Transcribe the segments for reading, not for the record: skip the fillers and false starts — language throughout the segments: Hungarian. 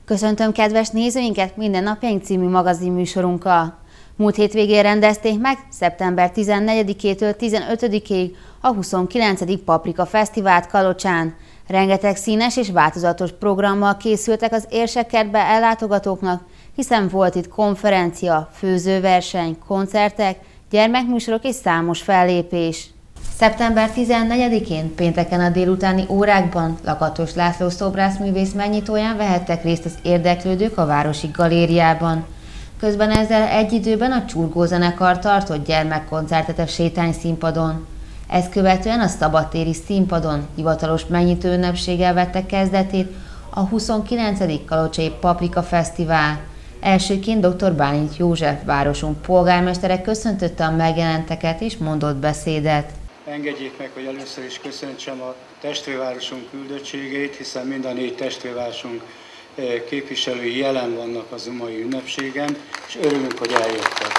Köszöntöm kedves nézőinket Minden napjaink című magazinműsorunkkal. Múlt hétvégén rendezték meg szeptember 14-től 15-ig a 29. Paprika Fesztivált Kalocsán. Rengeteg színes és változatos programmal készültek az érsekkertbe ellátogatóknak, hiszen volt itt konferencia, főzőverseny, koncertek, gyermekműsorok és számos fellépés. Szeptember 14-én pénteken a délutáni órákban Lakatos László szobrászművész megnyitóján vehettek részt az érdeklődők a Városi Galériában. Közben ezzel egy időben a Csurgó zenekar tartott gyermekkoncertet a sétányszínpadon. Ezt követően a szabadtéri színpadon hivatalos megnyitó ünnepséggel vette kezdetét a 29. Kalocsai Paprika Fesztivál. Elsőként dr. Bálint József városunk polgármestere köszöntötte a megjelenteket és mondott beszédet. Engedjék meg, hogy először is köszöntsem a testvérvárosunk küldöttségét, hiszen mind a 4 testvérvárosunk képviselői jelen vannak az mai ünnepségen, és örülünk, hogy eljöttek.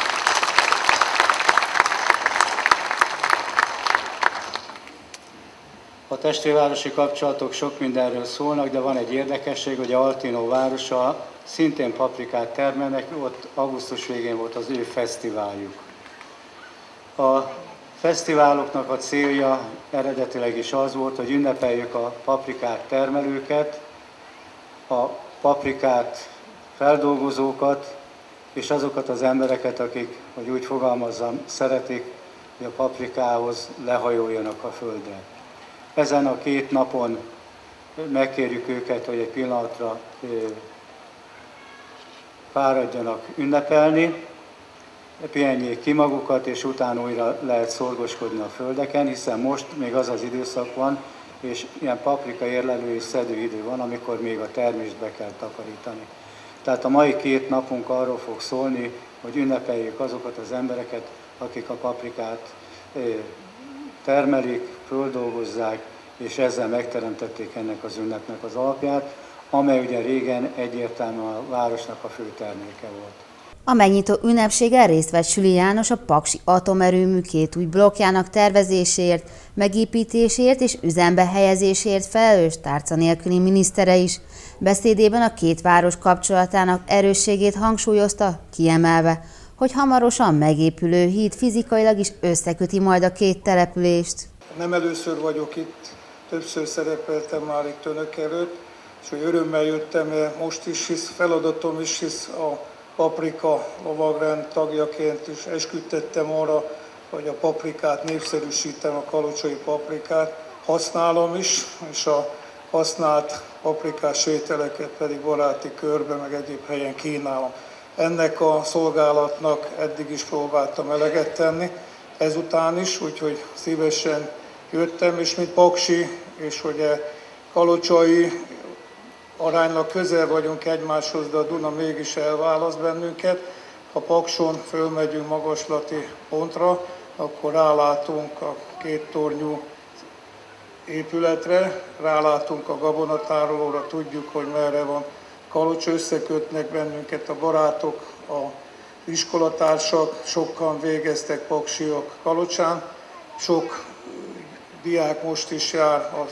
A testvérvárosi kapcsolatok sok mindenről szólnak, de van egy érdekesség, hogy Altino városa szintén paprikát termelnek, ott augusztus végén volt az ő fesztiváljuk. A fesztiváloknak a célja eredetileg is az volt, hogy ünnepeljük a paprikát termelőket, a paprikát feldolgozókat, és azokat az embereket, akik, hogy úgy fogalmazzam, szeretik, hogy a paprikához lehajoljanak a földre. Ezen a 2 napon megkérjük őket, hogy egy pillanatra fáradjanak ünnepelni, pihenjék ki magukat, és utána újra lehet szorgoskodni a földeken, hiszen most még az az időszak van, és ilyen paprika érlelő és szedő idő van, amikor még a termést be kell takarítani. Tehát a mai 2 napunk arról fog szólni, hogy ünnepeljük azokat az embereket, akik a paprikát termelik, földolgozzák, és ezzel megteremtették ennek az ünnepnek az alapját, amely ugye régen egyértelműen a városnak a fő terméke volt. A megnyitó ünnepségen részt vett Süli János, a Paksi atomerőmű 2 új blokkjának tervezéséért, megépítéséért és üzembe helyezéséért felelős tárca nélküli minisztere is. Beszédében a 2 város kapcsolatának erősségét hangsúlyozta, kiemelve, hogy hamarosan megépülő híd fizikailag is összeköti majd a 2 települést. Nem először vagyok itt, többször szerepeltem már itt önök előtt, és hogy örömmel jöttem most is, hisz feladatom is, hisz a Paprika lovagrend tagjaként is esküdtettem arra, hogy a paprikát népszerűsítem, a kalocsai paprikát, használom is, és a használt paprikás ételeket pedig baráti körbe, meg egyéb helyen kínálom. Ennek a szolgálatnak eddig is próbáltam eleget tenni, ezután is, úgyhogy szívesen jöttem, és mint paksi, és hogy kalocsai aránylag közel vagyunk egymáshoz, de a Duna mégis elválaszt bennünket. Ha Pakson fölmegyünk magaslati pontra, akkor rálátunk a 2 tornyú épületre, rálátunk a gabonatárolóra, tudjuk, hogy merre van Kalocs, összekötnek bennünket a barátok, a iskolatársak, sokan végeztek paksiak Kalocsán, sok diák most is jár a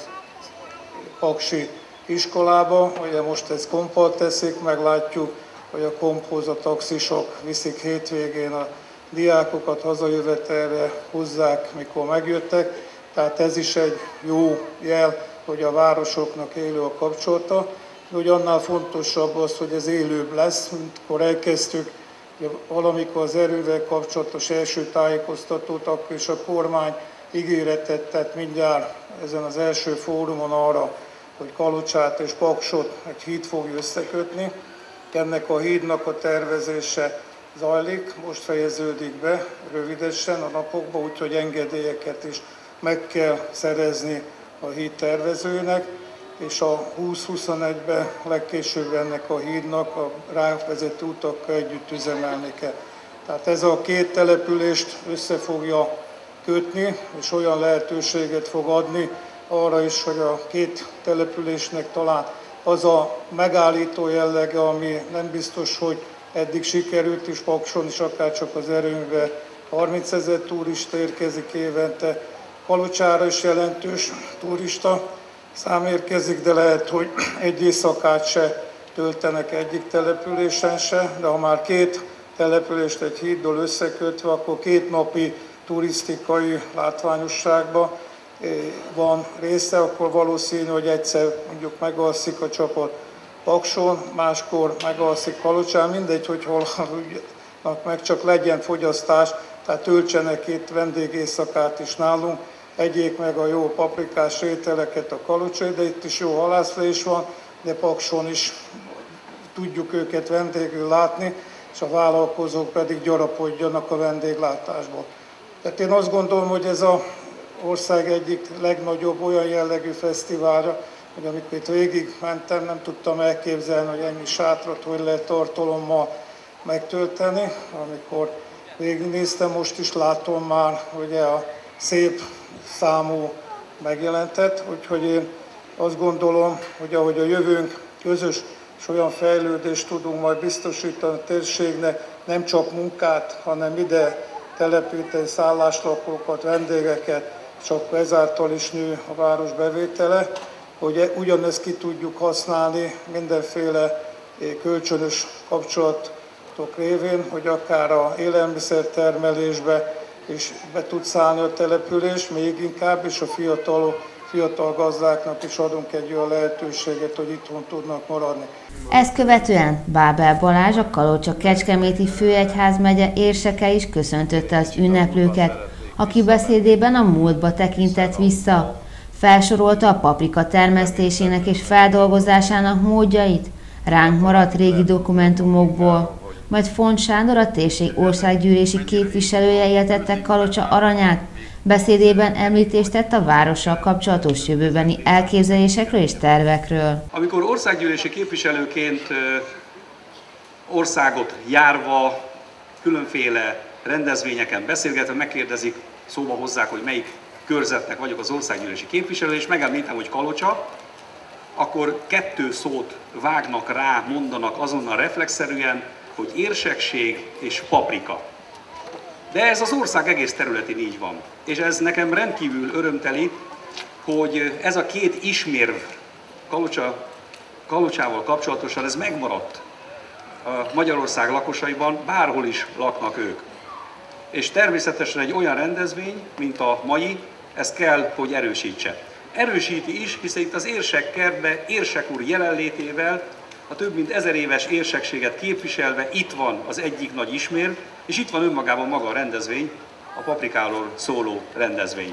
paksi iskolába, ugye most ez kompal teszik, meglátjuk, hogy a komphoz a taxisok viszik hétvégén a diákokat hazajövetelre, hozzák, mikor megjöttek. Tehát ez is egy jó jel, hogy a városoknak élő a kapcsolata. De hogy annál fontosabb az, hogy ez élőbb lesz, mintkor elkezdtük, valamikor az erővel kapcsolatos első tájékoztatót, akkor is a kormány ígéretet tett mindjárt ezen az első fórumon arra, hogy Kalocsát és Paksot egy híd fogja összekötni. Ennek a hídnak a tervezése zajlik, most fejeződik be rövidesen a napokban, úgyhogy engedélyeket is meg kell szerezni a híd tervezőnek, és a 2021-ben legkésőbb ennek a hídnak a rávezető utakkal együtt üzemelni kell. Tehát ez a 2 települést össze fogja kötni, és olyan lehetőséget fog adni arra is, hogy a 2 településnek talán az a megállító jellege, ami nem biztos, hogy eddig sikerült, és Pakson is akárcsak az erőműbe 30 000 turista érkezik évente, Kalocsára is jelentős turista szám érkezik, de lehet, hogy egy éjszakát se töltenek egyik településen se, de ha már két települést egy híddal összekötve, akkor 2 napi turisztikai látványosságban van része, akkor valószínű, hogy egyszer mondjuk megalszik a csapat Pakson, máskor megalszik Kalocsán, mindegy, hogy hol meg, csak legyen fogyasztás, tehát töltsenek 2 vendégészakát is nálunk, egyék meg a jó paprikás ételeket a Kalocsai, de itt is jó halászlés van, de Pakson is tudjuk őket vendégül látni, és a vállalkozók pedig gyarapodjanak a vendéglátásból. Tehát én azt gondolom, hogy ez az ország egyik legnagyobb olyan jellegű fesztiválja, hogy amikor itt végig mentem, nem tudtam elképzelni, hogy ennyi sátrat hogy lehet tartalommal megtölteni. Amikor végignéztem, most is látom már, hogy a szép számú megjelentett, úgyhogy én azt gondolom, hogy ahogy a jövőnk közös és olyan fejlődést tudunk majd biztosítani a térségnek, nem csak munkát, hanem ide telepíteni szálláslakókat, vendégeket, csak ezáltal is nő a város bevétele, hogy ugyanezt ki tudjuk használni mindenféle kölcsönös kapcsolatok révén, hogy akár a élelmiszertermelésbe is be tud szállni a település, még inkább, és a fiatal gazdáknak is adunk egy olyan lehetőséget, hogy itthon tudnak maradni. Ezt követően Bábel Balázs, a Kalocsa-Kecskeméti főegyházmegye érseke is köszöntötte az ünneplőket, aki beszédében a múltba tekintett vissza. Felsorolta a paprika termesztésének és feldolgozásának módjait, ránk maradt régi dokumentumokból, majd Font Sándor, a térség országgyűlési képviselője értette Kalocsa aranyát. Beszédében említést tett a várossal kapcsolatos jövőbeni elképzelésekről és tervekről. Amikor országgyűlési képviselőként országot járva, különféle rendezvényeken beszélgetve, megkérdezik, szóba hozzák, hogy melyik körzetnek vagyok az országgyűlési képviselő, és megemlítem, hogy Kalocsa, akkor 2 szót vágnak rá, mondanak azonnal reflexzerűen, hogy érsekség és paprika. De ez az ország egész területén így van. És ez nekem rendkívül örömteli, hogy ez a 2 ismérv Kalocsával kapcsolatosan ez megmaradt a Magyarország lakosaiban, bárhol is laknak ők. És természetesen egy olyan rendezvény, mint a mai, ezt kell, hogy erősítse. Erősíti is, hiszen itt az érsekkertben érsek úr jelenlétével, a több mint 1000 éves érsekséget képviselve itt van az egyik nagy ismérv, és itt van önmagában maga a rendezvény, a paprikáról szóló rendezvény.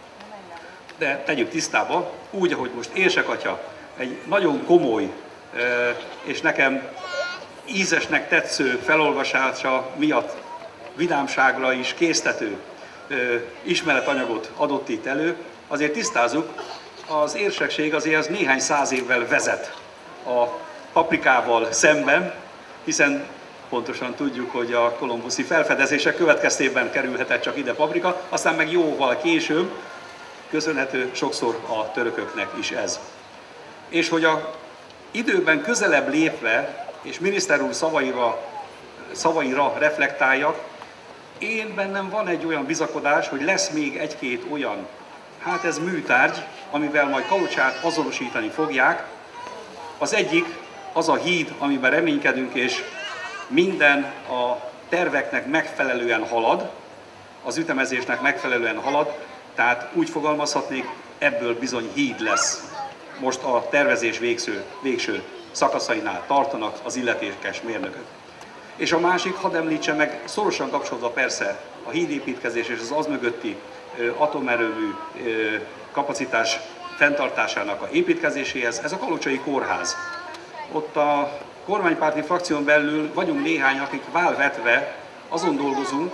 De tegyük tisztába, úgy, ahogy most Érsek atya egy nagyon komoly és nekem ízesnek tetsző felolvasása miatt vidámságra is késztető ismeretanyagot adott itt elő, azért tisztázzuk, az érsekség azért az néhány száz évvel vezet a paprikával szemben, hiszen pontosan tudjuk, hogy a kolumbuszi felfedezések következtében kerülhetett csak ide paprika, aztán meg jóval később, köszönhető sokszor a törököknek is ez. És hogy a időben közelebb lépve, és miniszter úr szavaira reflektáljak, én bennem van egy olyan bizakodás, hogy lesz még egy-két olyan, hát ez műtárgy, amivel majd Kalocsát azonosítani fogják. Az egyik az a híd, amiben reménykedünk, és minden a terveknek megfelelően halad, az ütemezésnek megfelelően halad, tehát úgy fogalmazhatnék, ebből bizony híd lesz. Most a tervezés végső szakaszainál tartanak az illetékes mérnökök. És a másik, hadd említse meg, szorosan kapcsolódva persze a hídépítkezés és az mögötti atomerőmű kapacitás fenntartásának a építkezéséhez, ez a Kalocsai Kórház. Ott a kormánypárti frakción belül vagyunk néhány, akik válvetve azon dolgozunk,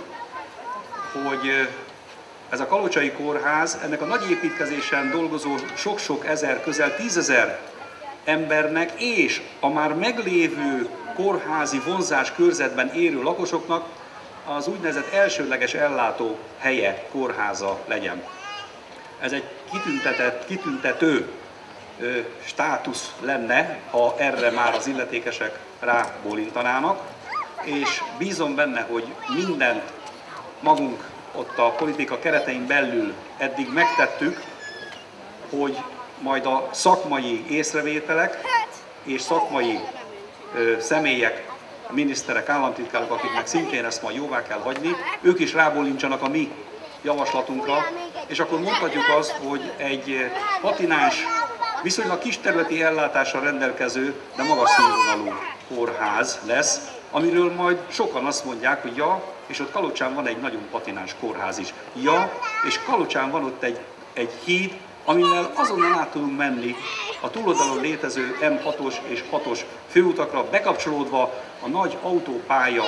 hogy ez a Kalocsai Kórház, ennek a nagy építkezésen dolgozó sok-sok ezer, közel 10 000 embernek és a már meglévő kórházi vonzás körzetben élő lakosoknak az úgynevezett elsődleges ellátó helye, kórháza legyen. Ez egy kitüntető státusz lenne, ha erre már az illetékesek rábólintanának, és bízom benne, hogy mindent magunk ott a politika keretein belül eddig megtettük, hogy majd a szakmai észrevételek és szakmai személyek, miniszterek, államtitkárok, akiknek szintén ezt majd jóvá kell hagyni, ők is rábólincsanak a mi javaslatunkra, és akkor mondhatjuk azt, hogy egy patináns, viszonylag kis területi ellátással rendelkező, de magas színvonalú kórház lesz, amiről majd sokan azt mondják, hogy ja, és ott Kalocsán van egy nagyon patináns kórház is. Ja, és Kalocsán van ott egy híd, amivel azonnal át tudunk menni a túloldalon létező M6-os és 6-os főutakra, bekapcsolódva a nagy autópálya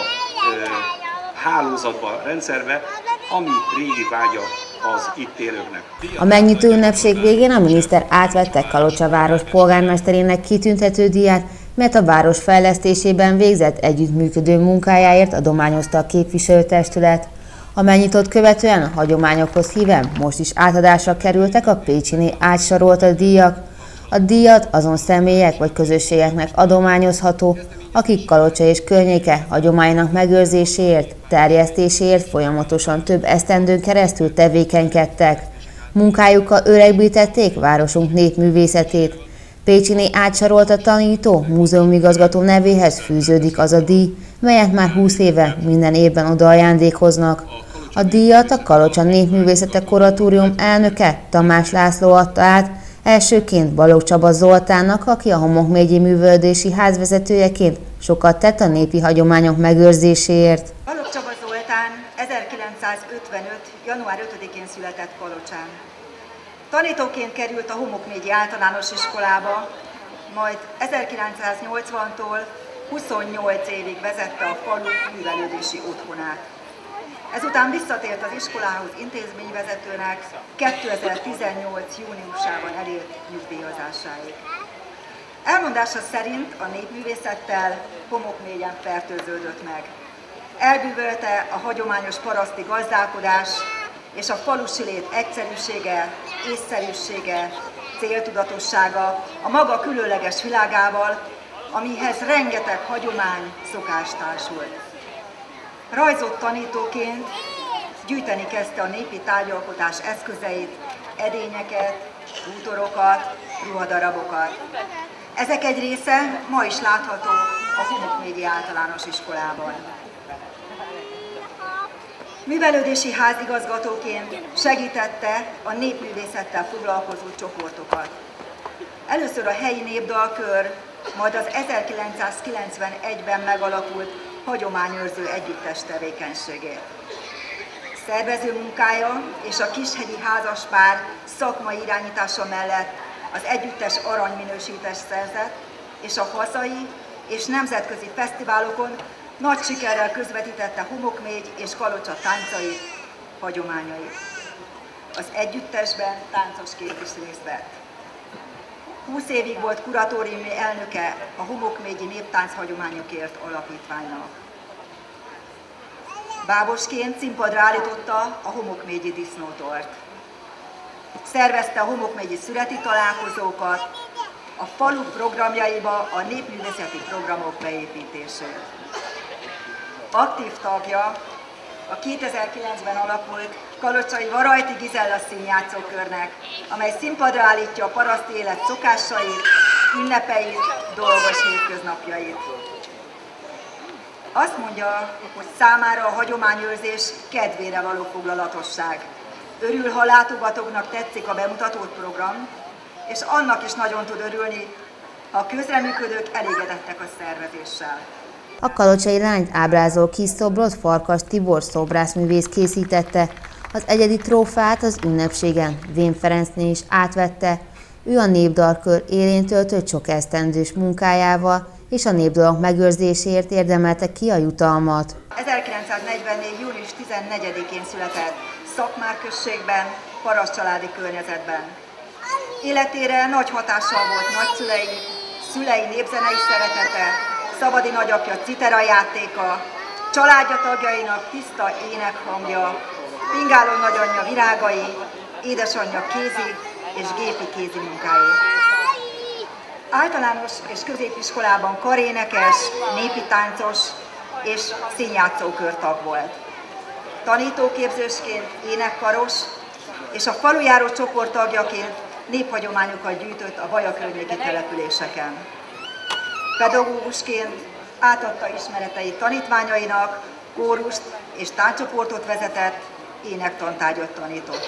hálózatba, rendszerbe, ami régi vágya az itt élőknek. A megnyitó ünnepség végén a miniszter átvette Kalocsa város polgármesterének kitüntető díját, mert a város fejlesztésében végzett együttműködő munkájáért adományozta a képviselőtestület. A megnyitót követően a hagyományokhoz híven most is átadásra kerültek a Pécsiné átsorolta díjak. A díjat azon személyek vagy közösségeknek adományozható, akik Kalocsa és környéke hagyománynak megőrzéséért, terjesztéséért folyamatosan több esztendőn keresztül tevékenykedtek. Munkájukkal öregbítették városunk népművészetét. Pécsiné átsorolta tanító, múzeumigazgató nevéhez fűződik az a díj, melyet már 20 éve minden évben oda ajándékoznak. A díjat a Kalocsa Népművészete Kuratórium elnöke Tamás László adta át, elsőként Balogh Csaba Zoltánnak, aki a Homokmégyi Művelődési Ház vezetőjeként sokat tett a népi hagyományok megőrzéséért. Balogh Csaba Zoltán 1955. január 5-én született Kalocsán. Tanítóként került a Homokmégyi Általános Iskolába, majd 1980-tól 28 évig vezette a falu művelődési otthonát. Ezután visszatért az iskolához intézményvezetőnek 2018. júniusában elért nyugdíjazásáig. Elmondása szerint a népművészettel Homokmégyen fertőződött meg. Elbűvölte a hagyományos paraszti gazdálkodás és a falusi lét egyszerűsége, észszerűsége, céltudatossága a maga különleges világával, amihez rengeteg hagyomány, szokás társult. Rajzott tanítóként gyűjteni kezdte a népi tárgyalkotás eszközeit, edényeket, bútorokat, ruhadarabokat. Ezek egy része ma is látható a Homokmégyi Általános Iskolában. Művelődési házigazgatóként segítette a népművészettel foglalkozó csoportokat. Először a helyi népdalkör, majd az 1991-ben megalakult hagyományőrző együttes tevékenységét. Szervező munkája és a Kishegyi házaspár szakmai irányítása mellett az együttes aranyminősítést szerzett, és a hazai és nemzetközi fesztiválokon nagy sikerrel közvetítette Homokmégy és Kalocsa táncait, hagyományait. Az együttesben táncosként is részt vett. 20 évig volt kuratóriumi elnöke a Homokmégyi Néptánc Hagyományokért Alapítványnak. Bábosként színpadra állította a Homokmégyi disznótort. Szervezte a homokmegyi születi találkozókat, a falu programjaiba a népművészeti programok beépítését. Aktív tagja a 2009-ben alakult kalocsai Varajti Gizella színjátszókörnek, amely színpadra állítja a paraszti élet szokásait, ünnepeit, dolgos hétköznapjait. Azt mondja, hogy számára a hagyományőrzés kedvére való foglalatosság. Örül, ha látogatóknak tetszik a bemutatott program, és annak is nagyon tud örülni, ha a közreműködők elégedettek a szervezéssel. A kalocsai lányt ábrázoló kis szobrot Farkas Tibor szobrászművész készítette. Az egyedi trófeát az ünnepségen Vén Ferencné is átvette. Ő a népdalkör élén töltött sok esztendős munkájával, és a népdalok megőrzéséért érdemelte ki a jutalmat. 1944. június 14-én született Szakmár községben, parasztcsaládi környezetben. Életére nagy hatással volt nagyszülei, szülei népzenei szeretete, szabadi nagyapja citera játéka, családja tagjainak tiszta énekhangja, pingáló nagyanyja virágai, édesanyja kézi és gépi kézi munkái. Általános és középiskolában karénekes, népi táncos és színjátszókörtag volt. Tanítóképzősként énekkaros és a falujáró csoport tagjaként néphagyományokat gyűjtött a Baja környéki településeken. Pedagógusként átadta ismereteit tanítványainak, kórust és tánccsoportot vezetett, énektantárgyat tanított.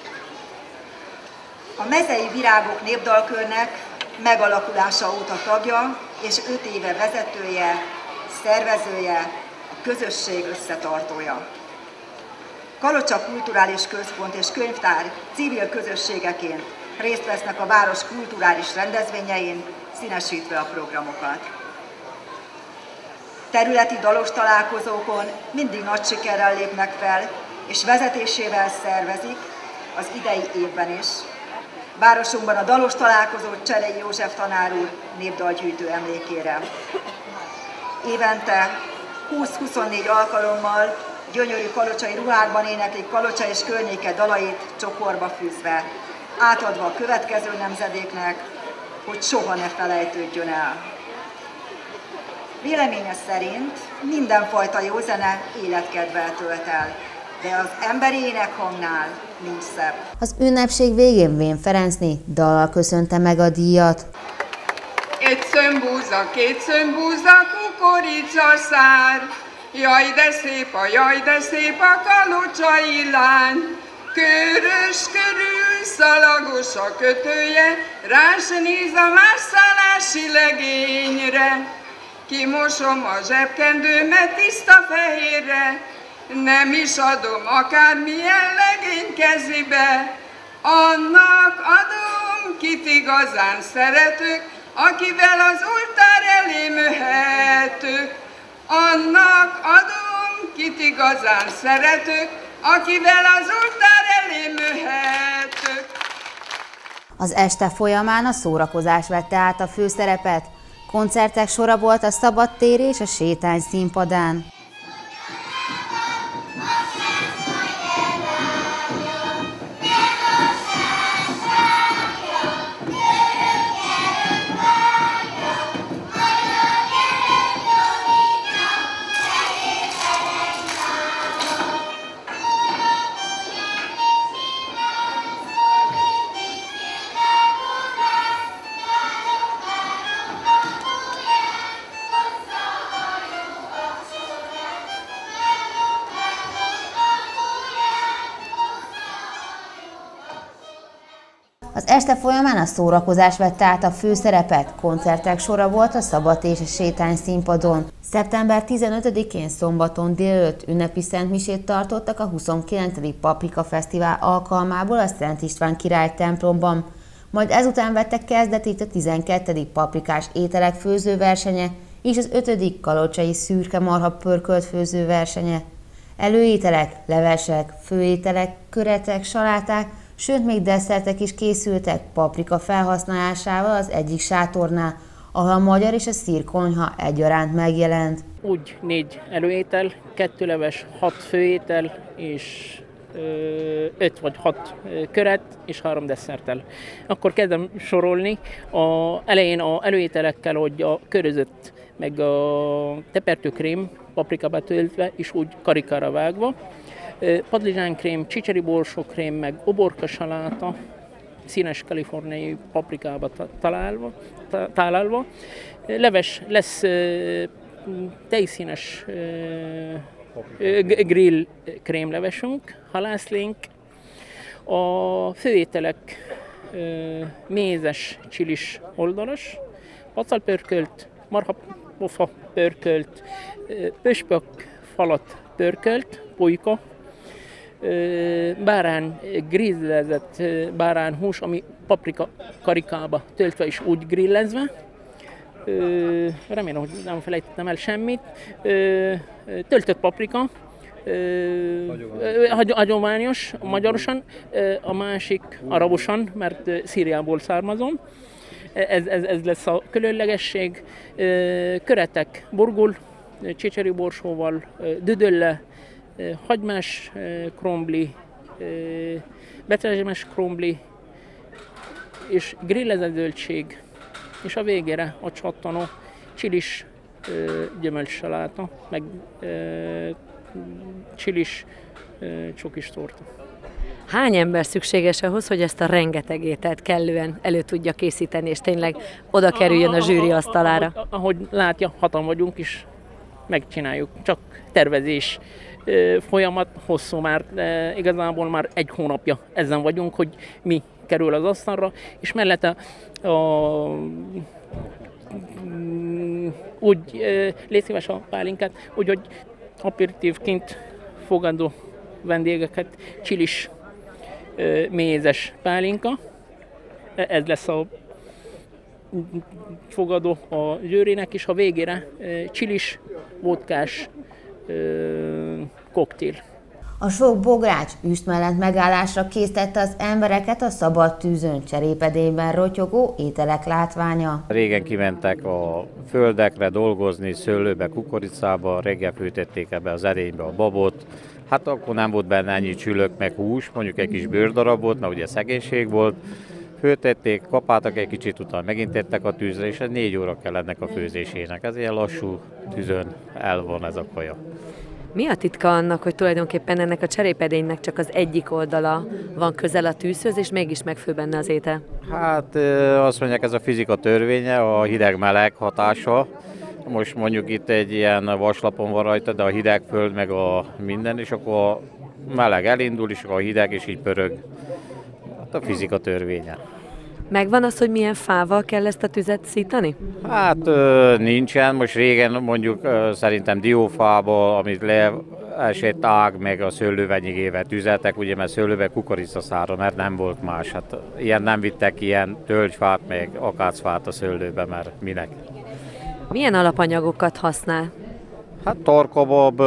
A Mezei Virágok népdalkörnek megalakulása óta tagja és 5 éve vezetője, szervezője, a közösség összetartója. Kalocsa Kulturális Központ és Könyvtár civil közösségeként részt vesznek a város kulturális rendezvényein, színesítve a programokat. Területi dalos találkozókon mindig nagy sikerrel lépnek fel, és vezetésével szervezik az idei évben is. Városunkban a dalos találkozót Cserei József tanár úr népdalgyűjtő emlékére. Évente 20-24 alkalommal gyönyörű kalocsai ruhákban éneklik Kalocsa és környéke dalait csokorba fűzve, átadva a következő nemzedéknek, hogy soha ne felejtődjön el. Véleménye szerint mindenfajta jó zene életkedvel tölt el, de az emberi énekhangnál nincs szebb. Az ünnepség végén Vén Ferencné dallal köszönte meg a díjat. Egy szömbúza, 2 szömbúza, kukoricaszár, jaj de szép a kalocsai lány, körös körül szalagos a kötője, rá se néz a másszalási legényre. Kimosom a zsebkendőmet tiszta fehérre, nem is adom akármilyen legény kezébe. Annak adom, kit igazán szeretök, akivel az oltár elé möhetök. Annak adom, kit igazán szeretök, akivel az oltár elé möhetök. Az este folyamán a szórakozás vette át a főszerepet. Koncertek sora volt a Szabadtér és a Sétány színpadán. Az este folyamán a szórakozás vette át a főszerepet, koncertek sora volt a Szabadtér és a Sétány színpadon. Szeptember 15-én szombaton délelőtt ünnepi szentmisét tartottak a 29. Paprika Fesztivál alkalmából a Szent István király templomban, majd ezután vettek kezdetét a 12. paprikás ételek főzőversenye és az 5. kalocsai szürke marha pörkölt főzőversenye. Előételek, levesek, főételek, köretek, saláták, sőt még desszertek is készültek paprika felhasználásával az egyik sátornál, ahol a magyar és a szír konyha egyaránt megjelent. Úgy 4 előétel, 2 leves, 6 főétel és 5 vagy 6 köret és 3 desszerttel. Akkor kezdem sorolni. Elején az előételekkel, hogy a körözött, meg a tepertőkrém paprikába töltve és úgy karikára vágva. Padlizsánkrém, csicseri borsókrém, meg uborkasaláta, színes kaliforniai paprikába találva. Leves lesz tejszínes grill krémlevesünk, halászlénk. A főételek mézes csilis oldalas, pacalpörkölt, marhapofa pörkölt, pöspök falat pörkölt, pulyka, bárán grillezett báránhús, ami paprika karikába töltve és úgy grillezve. Remélem, hogy nem felejtettem el semmit. Töltött paprika, hagyományos, magyarosan, a másik arabosan, mert Szíriából származom. Ez lesz a különlegesség. Köretek burgul, csicseri borsóval, düdölle, hagymás krumpli, betrezsemes krumpli, és grillezett zöldség, és a végére a csattanó csilis gyümölcssaláta, meg csilis csokis torta. Hány ember szükséges ahhoz, hogy ezt a rengeteg ételt kellően elő tudja készíteni, és tényleg oda kerüljön a zsűri asztalára? Ahogy látja, hatan vagyunk is, megcsináljuk. Csak tervezés folyamat hosszú már, igazából már 1 hónapja ezen vagyunk, hogy mi kerül az asztalra, és mellette úgy légy szíves a pálinkát, úgyhogy aperitívként fogadó vendégeket csilis mézes pálinka. Ez lesz a fogadó a zsűrinek, és a végére csilis, vodkás koktél. A sok bogrács üst mellett megállásra késztette az embereket a szabad tűzön cserépedényben rotyogó ételek látványa. Régen kimentek a földekre dolgozni, szőlőbe, kukoricába, reggel főtették ebbe az edénybe a babot. Hát akkor nem volt benne ennyi csülök meg hús, mondjuk egy kis bőrdarab volt, mert ugye szegénység volt. Főtették, kapáltak egy kicsit, utána megint tettek a tűzre, és 4 óra kell ennek a főzésének. Ez ilyen lassú tűzön el van ez a kaja. Mi a titka annak, hogy tulajdonképpen ennek a cserépedénynek csak az egyik oldala van közel a tűzhöz, és mégis megfő benne az étel? Hát azt mondják, ez a fizika törvénye, a hideg-meleg hatása. Most mondjuk itt egy ilyen vaslapon van rajta, de a hideg föld meg a minden, és akkor a meleg elindul, és akkor a hideg, és így pörög. Hát a fizika törvénye. Megvan az, hogy milyen fával kell ezt a tüzet szítani? Hát nincsen, most régen mondjuk szerintem diófába, amit leesett ág, meg a szőlővenyigével tüzeltek, ugye, mert szőlőbe kukoricaszára, mert nem volt más. Hát ilyen nem vittek ilyen tölgyfát, meg akácfát a szőlőbe, mert minek. Milyen alapanyagokat használ? Hát tarkabab,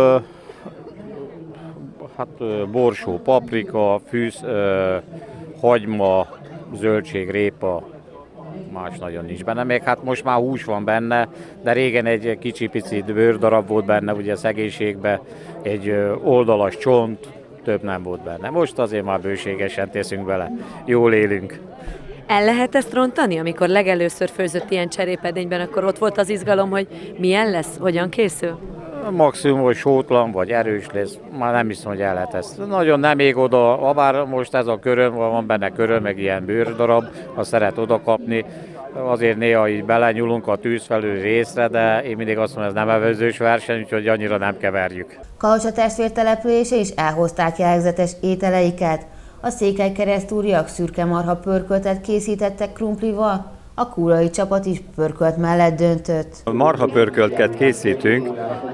hát borsó, paprika, fűsz, hagyma, zöldség, répa, más nagyon nincs benne. Még hát most már hús van benne, de régen egy kicsi-pici bőrdarab volt benne, ugye a szegénységben, egy oldalas csont, több nem volt benne. Most azért már bőségesen teszünk bele, jól élünk. El lehet ezt rontani? Amikor legelőször főzött ilyen cserépedényben, akkor ott volt az izgalom, hogy milyen lesz, hogyan készül? Maximum, hogy sótlan vagy erős lesz, már nem hiszem, hogy el lehet ezt. Nagyon nem ég oda, bár most ez a köröm, van benne köröm, meg ilyen bőrdarab, azt szeret oda kapni. Azért néha így belenyúlunk a tűz felül részre, de én mindig azt mondom, ez nem evezős verseny, úgyhogy annyira nem keverjük. Kalocsa testvértelepülése is elhozták jellegzetes ételeiket. A székelykeresztúriak szürke marha pörköltet készítettek krumplival, a kúrai csapat is pörkölt mellett döntött. Marha pörköltket készítünk,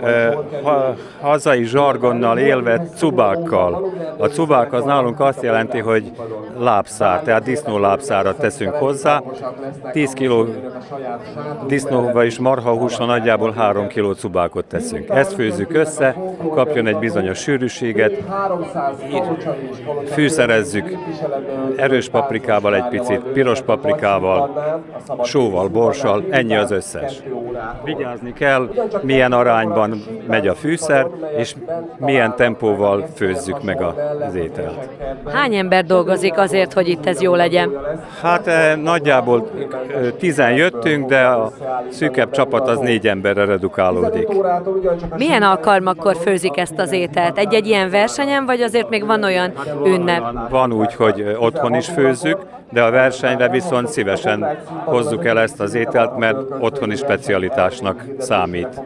hazai zsargonnal élve cubákkal. A cubák az nálunk azt jelenti, hogy lábszár, tehát disznólábszárat teszünk hozzá. 10 kg disznóba és marhahúsra nagyjából 3 kg cubákot teszünk. Ezt főzzük össze, kapjon egy bizonyos sűrűséget, fűszerezzük erős paprikával egy picit, piros paprikával, sóval, borssal, ennyi az összes. Vigyázni kell, milyen arányban megy a fűszer, és milyen tempóval főzzük meg az ételt. Hány ember dolgozik azért, hogy itt ez jó legyen? Hát nagyjából 10-en jöttünk, de a szűkebb csapat az 4 emberre redukálódik. Milyen alkalmakkor főzik ezt az ételt? Egy-egy ilyen versenyen, vagy azért még van olyan ünnep? Van úgy, hogy otthon is főzzük, de a versenyre viszont szívesen hozzuk el ezt az ételt, mert otthoni specialitásnak számít.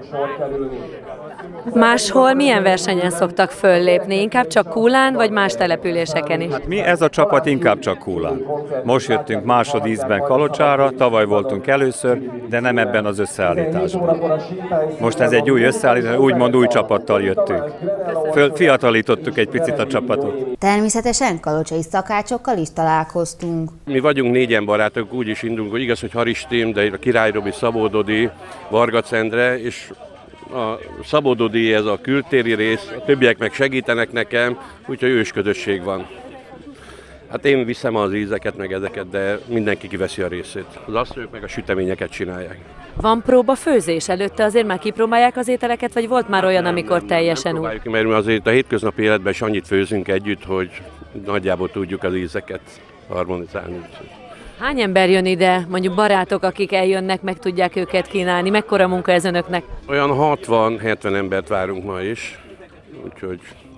Máshol milyen versenyen szoktak föllépni? Inkább csak Kúlán, vagy más településeken is? Hát mi ez a csapat inkább csak Kúlán. Most jöttünk másodízben Kalocsára, tavaly voltunk először, de nem ebben az összeállításban. Most ez egy új összeállítás, úgymond új csapattal jöttünk. Fiatalítottuk egy picit a csapatot. Természetesen kalocsai szakácsokkal is találkoztunk. Mi vagyunk 4 barátok, úgy is indulunk, hogy igaz, hogy Haristim, de a Király Robi, Szabó Dodi, Varga Endre, és a Szabó Dodi, ez a kültéri rész, a többiek meg segítenek nekem, úgyhogy ősközösség van. Hát én viszem az ízeket, meg ezeket, de mindenki kiveszi a részét. Az asztalok meg a süteményeket csinálják. Van próba főzés előtte, azért már kipróbálják az ételeket, vagy volt már olyan, amikor teljesen úgy? Nem, mert azért a hétköznapi életben is annyit főzünk együtt, hogy nagyjából tudjuk az ízeket harmonizálni. Hány ember jön ide, mondjuk barátok, akik eljönnek, meg tudják őket kínálni? Mekkora munka ez önöknek? Olyan 60-70 embert várunk ma is, úgyhogy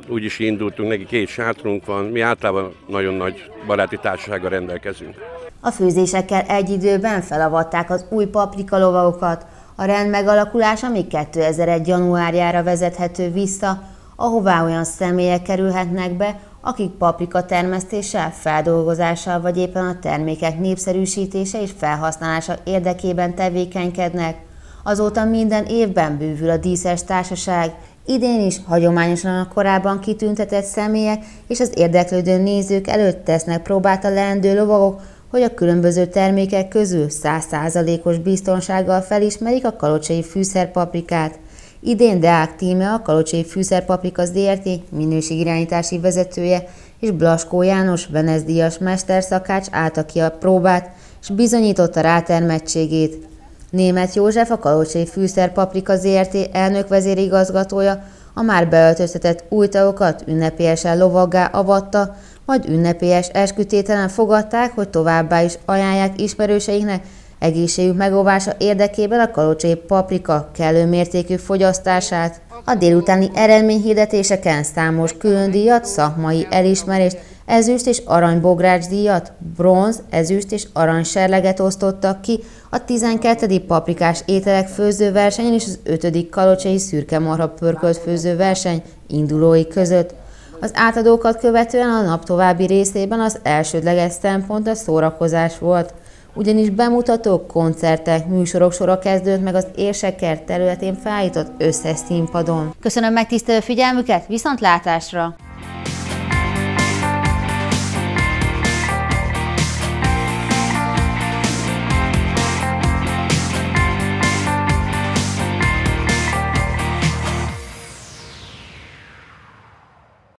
úgy is indultunk, neki 2 sátrunk van, mi általában nagyon nagy baráti társasággal rendelkezünk. A főzésekkel egy időben felavatták az új paprika lovagokat. A rend megalakulása még 2001. januárjára vezethető vissza, ahová olyan személyek kerülhetnek be, akik paprika termesztéssel, feldolgozással vagy éppen a termékek népszerűsítése és felhasználása érdekében tevékenykednek. Azóta minden évben bővül a díszes társaság. Idén is hagyományosan a korábban kitüntetett személyek és az érdeklődő nézők előtt tesznek próbát a leendő lovagok, hogy a különböző termékek közül 100%-os biztonsággal felismerik a kalocsai fűszerpaprikát. Idén Deák Tíme, a Kalocsai Fűszerpaprika Zrt. Minőségirányítási vezetője és Blaskó János Benez-díjas mesterszakács állta ki a próbát, és bizonyította rátermettségét. Németh József, a Kalocsai Fűszerpaprika Zrt. Elnök vezérigazgatója a már beöltöztetett új tagokat ünnepélyesen lovaggá avatta, majd ünnepélyes eskütételen fogadták, hogy továbbá is ajánlják ismerőseiknek egészségük megóvása érdekében a kalocsai paprika kellő mértékű fogyasztását. A délutáni eredményhirdetéseken számos különdíjat, szakmai elismerést, ezüst és arany bográcsdíjat, bronz, ezüst és arany serleget osztottak ki a 12. paprikás ételek főzőversenyen és az 5. kalocsai szürke marha pörkölt főzőverseny indulói között. Az átadókat követően a nap további részében az elsődleges szempont a szórakozás volt, ugyanis bemutatók, koncertek, műsorok sora kezdődött meg az Érsekert területén felállított összes színpadon. Köszönöm megtisztelő figyelmüket, viszontlátásra!